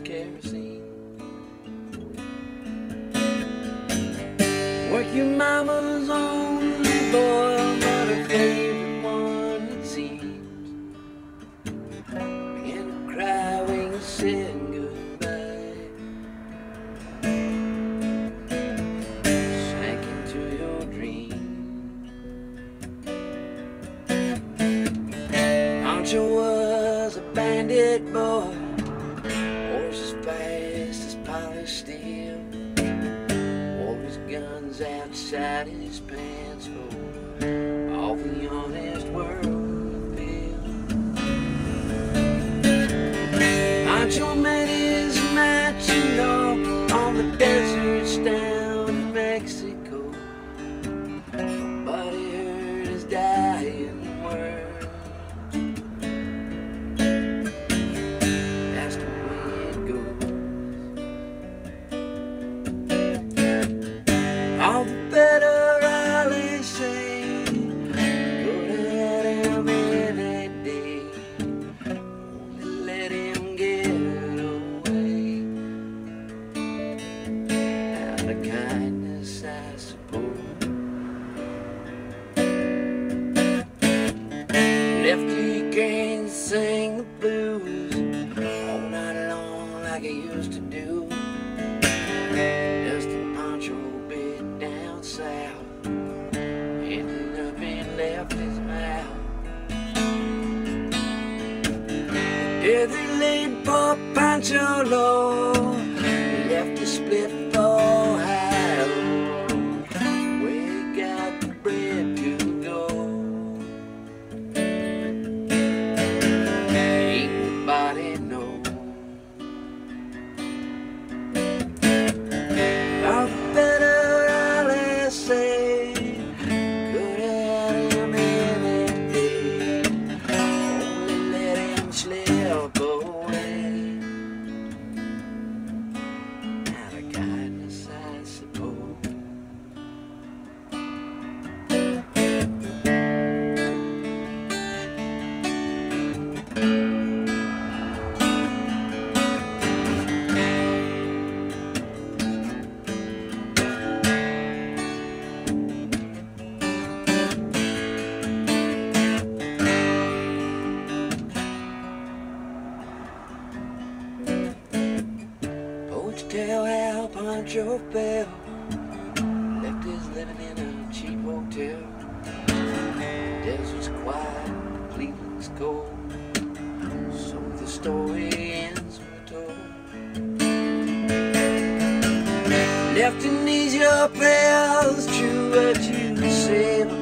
kerosene. Work your mama's only boy, but her favorite one, it seems. Began to cry when you said goodbye. Sank into your dream. Pancho was a bandit boy, horse as fast as polished steel. Wore his guns outside his pants for all the honest world would feel. Pancho met his match, you know, on the deserts down in Mexico. Nobody heard his dying word. That's the way it goes. All the better, I say, go to him any day. Only let him get away. Out of kindness, I suppose. Lefty can't sing the blues all night long like he used to do. Dusty Pancho bit down south, ended up in Lefty's mouth. Yeah, they laid poor Pancho low, Lefty split for high. Where he got the bread to go. Ain't nobody know. All the better, I'll say, could have him any day. Only let him slip away. Out of kindness, I suppose. Poets tell how Pancho fell, left his living in a cheap hotel. Desert's quiet, Cleveland's cold, so the story ends we're told. Left in these your prayers, true what you say.